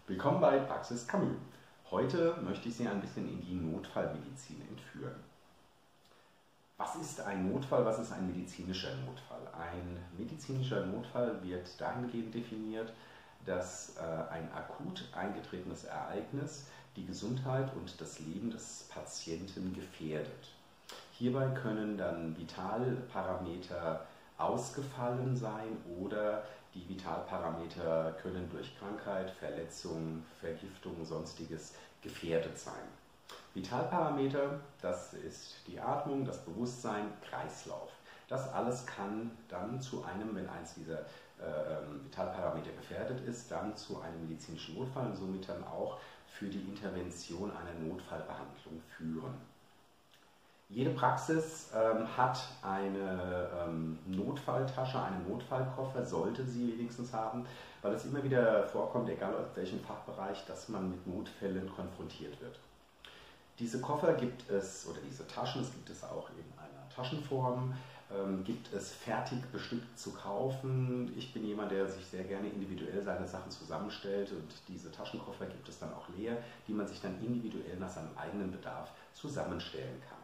Willkommen bei Praxis Camus. Heute möchte ich Sie ein bisschen in die Notfallmedizin entführen. Was ist ein Notfall? Was ist ein medizinischer Notfall? Ein medizinischer Notfall wird dahingehend definiert, dass ein akut eingetretenes Ereignis die Gesundheit und das Leben des Patienten gefährdet. Hierbei können dann Vitalparameter ausgefallen sein oder die Vitalparameter können durch Krankheit, Verletzung, Vergiftung, sonstiges gefährdet sein. Vitalparameter, das ist die Atmung, das Bewusstsein, Kreislauf. Das alles kann dann zu einem, wenn eins dieser Vitalparameter gefährdet ist, dann zu einem medizinischen Notfall und somit dann auch für die Intervention einer Notfallbehandlung führen. Jede Praxis hat eine Notfalltasche, einen Notfallkoffer, sollte sie wenigstens haben, weil es immer wieder vorkommt, egal aus welchem Fachbereich, dass man mit Notfällen konfrontiert wird. Diese Koffer gibt es, oder diese Taschen, das gibt es auch in einer Taschenform, gibt es fertig bestückt zu kaufen. Ich bin jemand, der sich sehr gerne individuell seine Sachen zusammenstellt und diese Taschenkoffer gibt es dann auch leer, die man sich dann individuell nach seinem eigenen Bedarf zusammenstellen kann.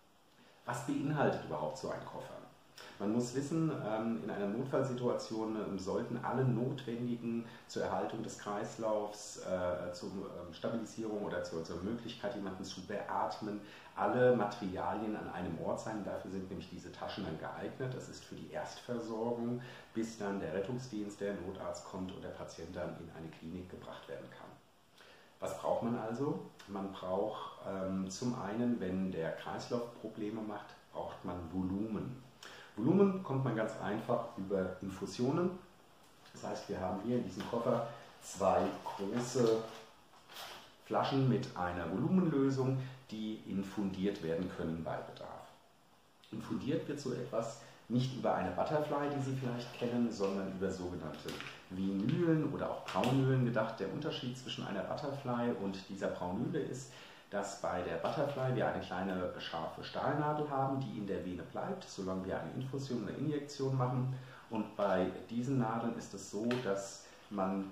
Was beinhaltet überhaupt so ein Koffer? Man muss wissen, in einer Notfallsituation sollten alle notwendigen zur Erhaltung des Kreislaufs, zur Stabilisierung oder zur Möglichkeit, jemanden zu beatmen, alle Materialien an einem Ort sein. Dafür sind nämlich diese Taschen dann geeignet. Das ist für die Erstversorgung, bis dann der Rettungsdienst, der Notarzt kommt und der Patient dann in eine Klinik gebracht werden kann. Was braucht man also? Man braucht zum einen, wenn der Kreislauf Probleme macht, braucht man Volumen. Volumen bekommt man ganz einfach über Infusionen. Das heißt, wir haben hier in diesem Koffer zwei große Flaschen mit einer Volumenlösung, die infundiert werden können bei Bedarf. Infundiert wird so etwas nicht über eine Butterfly, die Sie vielleicht kennen, sondern über sogenannte Vinylen oder auch Braunölen gedacht. Der Unterschied zwischen einer Butterfly und dieser Braunöle ist, dass bei der Butterfly wir eine kleine scharfe Stahlnadel haben, die in der Vene bleibt, solange wir eine Infusion oder Injektion machen. Und bei diesen Nadeln ist es so, dass man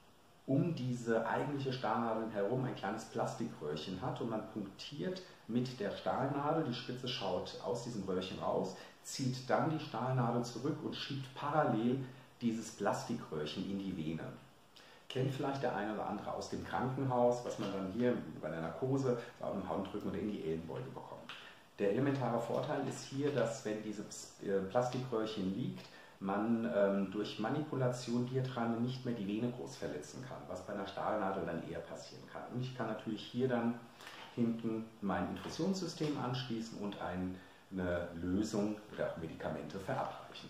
um diese eigentliche Stahlnadel herum ein kleines Plastikröhrchen hat und man punktiert mit der Stahlnadel, die Spitze schaut aus diesem Röhrchen raus, zieht dann die Stahlnadel zurück und schiebt parallel dieses Plastikröhrchen in die Vene. Kennt vielleicht der eine oder andere aus dem Krankenhaus, was man dann hier bei der Narkose auf dem Handrücken oder in die Ellenbeuge bekommt. Der elementare Vorteil ist hier, dass wenn dieses Plastikröhrchen liegt, man durch Manipulation hier dran nicht mehr die Vene groß verletzen kann, was bei einer Stahlnadel dann eher passieren kann. Und ich kann natürlich hier dann hinten mein Infusionssystem anschließen und eine Lösung oder auch Medikamente verabreichen.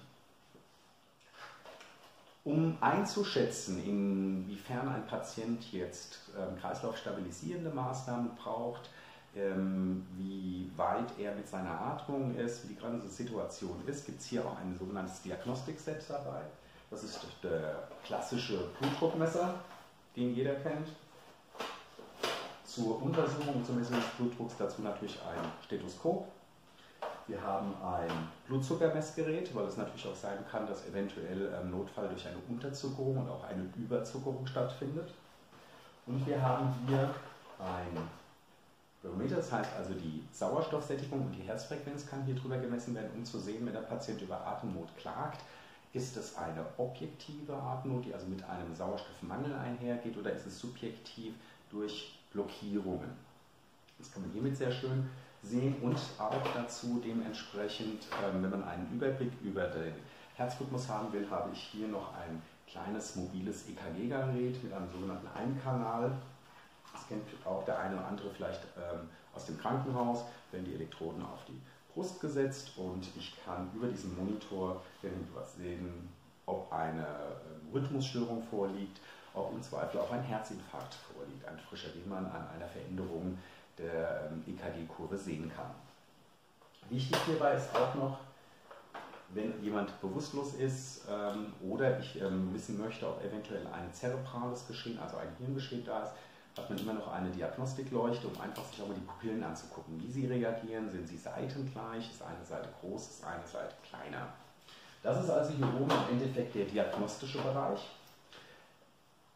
Um einzuschätzen, inwiefern ein Patient jetzt kreislaufstabilisierende Maßnahmen braucht, wie weit er mit seiner Atmung ist, wie die ganze Situation ist, gibt es hier auch ein sogenanntes Diagnostikset dabei. Das ist der klassische Blutdruckmesser, den jeder kennt. Zur Untersuchung zum Messung des Blutdrucks dazu natürlich ein Stethoskop. Wir haben ein Blutzuckermessgerät, weil es natürlich auch sein kann, dass eventuell im Notfall durch eine Unterzuckerung und auch eine Überzuckerung stattfindet. Und wir haben hier ein Barometer, das heißt also die Sauerstoffsättigung und die Herzfrequenz kann hier drüber gemessen werden, um zu sehen, wenn der Patient über Atemnot klagt, ist es eine objektive Atemnot, die also mit einem Sauerstoffmangel einhergeht, oder ist es subjektiv durch Blockierungen. Das kann man hiermit sehr schön sehen und auch dazu dementsprechend, wenn man einen Überblick über den Herzrhythmus haben will, habe ich hier noch ein kleines mobiles EKG-Gerät mit einem sogenannten Einkanal. Das kennt auch der eine oder andere vielleicht aus dem Krankenhaus, werden die Elektroden auf die Brust gesetzt und ich kann über diesen Monitor sehen, ob eine Rhythmusstörung vorliegt, ob im Zweifel auch ein Herzinfarkt vorliegt, ein frischer, den man an einer Veränderung der EKG-Kurve sehen kann. Wichtig hierbei ist auch noch, wenn jemand bewusstlos ist oder ich wissen möchte, ob eventuell ein zerebrales Geschehen, also ein Hirngeschehen da ist, hat man immer noch eine Diagnostikleuchte, um einfach sich auch mal die Pupillen anzugucken, wie sie reagieren, sind sie seitengleich, ist eine Seite groß, ist eine Seite kleiner. Das ist also hier oben im Endeffekt der diagnostische Bereich.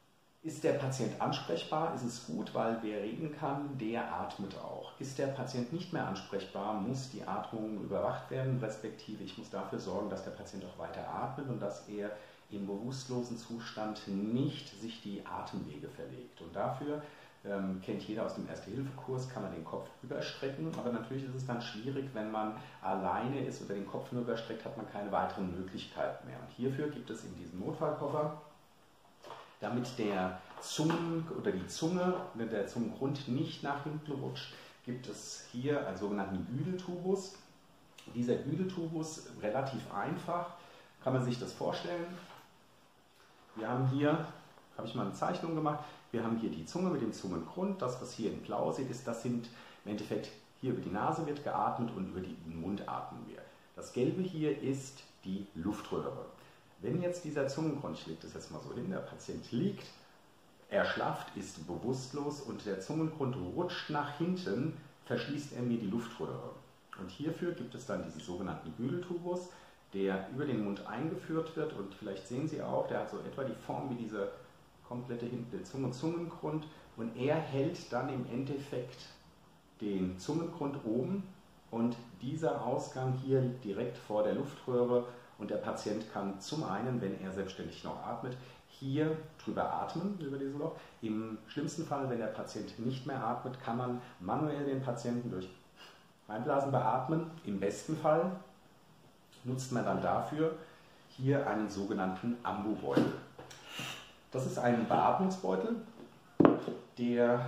Ist der Patient ansprechbar, ist es gut, weil wer reden kann, der atmet auch. Ist der Patient nicht mehr ansprechbar, muss die Atmung überwacht werden, respektive ich muss dafür sorgen, dass der Patient auch weiter atmet und dass er im bewusstlosen Zustand nicht sich die Atemwege verlegt. Und dafür kennt jeder aus dem Erste-Hilfe-Kurs, kann man den Kopf überstrecken, aber natürlich ist es dann schwierig, wenn man alleine ist oder den Kopf nur überstreckt, hat man keine weiteren Möglichkeiten mehr. Und hierfür gibt es in diesem Notfallkoffer, damit der die Zunge, der Zungengrund nicht nach hinten rutscht, gibt es hier einen sogenannten Güdeltubus. Dieser Güdeltubus, relativ einfach, kann man sich das vorstellen. Wir haben hier, habe ich mal eine Zeichnung gemacht, wir haben hier die Zunge mit dem Zungengrund. Das, was hier in blau seht, das sind im Endeffekt, hier über die Nase wird geatmet und über den Mund atmen wir. Das Gelbe hier ist die Luftröhre. Wenn jetzt dieser Zungengrund, ich lege das jetzt mal so hin, der Patient liegt, erschlafft, ist bewusstlos und der Zungengrund rutscht nach hinten, verschließt er mir die Luftröhre. Und hierfür gibt es dann diesen sogenannten Güdeltubus, der über den Mund eingeführt wird und vielleicht sehen Sie auch, der hat so etwa die Form wie diese komplette hinten Zungengrund und er hält dann im Endeffekt den Zungengrund oben und dieser Ausgang hier liegt direkt vor der Luftröhre und der Patient kann zum einen, wenn er selbstständig noch atmet, hier drüber atmen, über dieses Loch. Im schlimmsten Fall, wenn der Patient nicht mehr atmet, kann man manuell den Patienten durch Einblasen beatmen. Im besten Fall nutzt man dann dafür hier einen sogenannten Ambubeutel. Das ist ein Beatmungsbeutel, der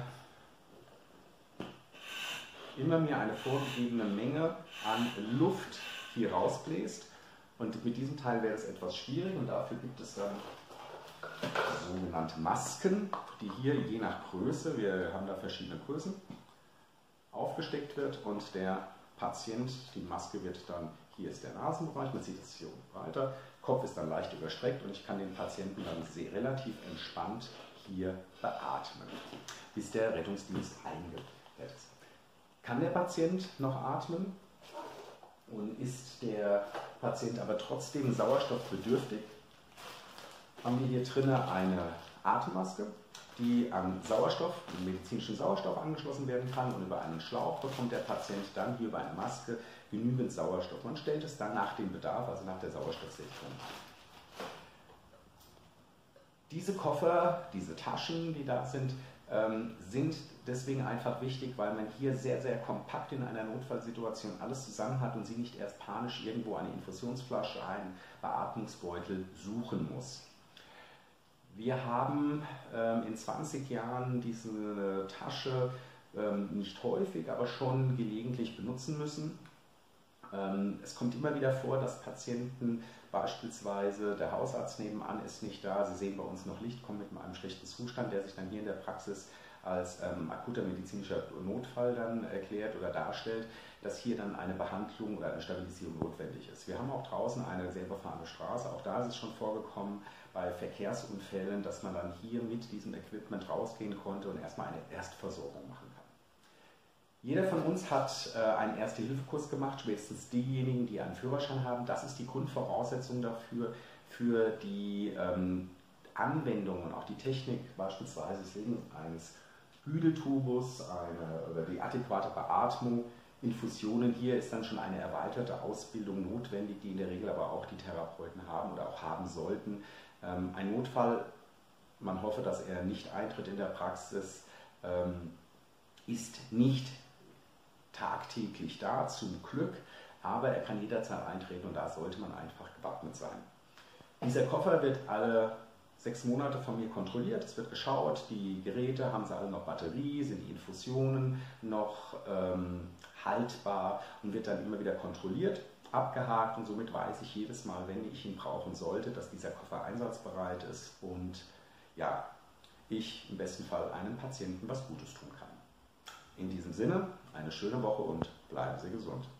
immer mir eine vorgegebene Menge an Luft hier rausbläst. Und mit diesem Teil wäre es etwas schwierig und dafür gibt es dann sogenannte Masken, die hier je nach Größe, wir haben da verschiedene Größen, aufgesteckt wird und der Patient, die Maske wird dann, hier ist der Nasenbereich, man sieht es hier oben weiter, Kopf ist dann leicht überstreckt und ich kann den Patienten dann relativ entspannt hier beatmen, bis der Rettungsdienst eingeleitet ist. Kann der Patient noch atmen und ist der Patient aber trotzdem sauerstoffbedürftig, haben wir hier drinnen eine Atemmaske, die an Sauerstoff, medizinischen Sauerstoff angeschlossen werden kann und über einen Schlauch bekommt der Patient dann hier über eine Maske genügend Sauerstoff. Man stellt es dann nach dem Bedarf, also nach der Sauerstoffsättigung ein. Diese Koffer, diese Taschen, die da sind deswegen einfach wichtig, weil man hier sehr, sehr kompakt in einer Notfallsituation alles zusammen hat und Sie nicht erst panisch irgendwo eine Infusionsflasche, einen Beatmungsbeutel suchen muss. Wir haben in 20 Jahren diese Tasche nicht häufig, aber schon gelegentlich benutzen müssen. Es kommt immer wieder vor, dass Patienten beispielsweise, der Hausarzt nebenan ist nicht da, Sie sehen bei uns noch Licht, kommen mit einem schlechten Zustand, der sich dann hier in der Praxis als akuter medizinischer Notfall dann erklärt oder darstellt, dass hier dann eine Behandlung oder eine Stabilisierung notwendig ist. Wir haben auch draußen eine sehr befahrene Straße, auch da ist es schon vorgekommen bei Verkehrsunfällen, dass man dann hier mit diesem Equipment rausgehen konnte und erstmal eine Erstversorgung machen kann. Jeder von uns hat einen Erste-Hilfe-Kurs gemacht, spätestens diejenigen, die einen Führerschein haben. Das ist die Grundvoraussetzung dafür, für die Anwendung und auch die Technik beispielsweise eines Güdeltubus oder die adäquate Beatmung, Infusionen. Hier ist dann schon eine erweiterte Ausbildung notwendig, die in der Regel aber auch die Therapeuten haben oder auch haben sollten. Ein Notfall, man hoffe, dass er nicht eintritt in der Praxis, ist nicht tagtäglich da, zum Glück, aber er kann jederzeit eintreten und da sollte man einfach gewappnet sein. Dieser Koffer wird alle 6 Monate von mir kontrolliert, es wird geschaut, die Geräte, haben sie alle noch Batterie, sind die Infusionen noch haltbar und wird dann immer wieder kontrolliert, abgehakt und somit weiß ich jedes Mal, wenn ich ihn brauchen sollte, dass dieser Koffer einsatzbereit ist und ja, ich im besten Fall einem Patienten was Gutes tun kann. In diesem Sinne, eine schöne Woche und bleiben Sie gesund.